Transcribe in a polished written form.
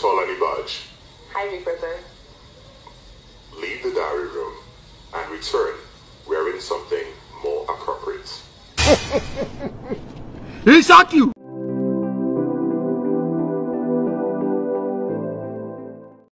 Tolani Budge. Hi, Big Brother. Leave the diary room and return wearing something more appropriate. Ele shot you!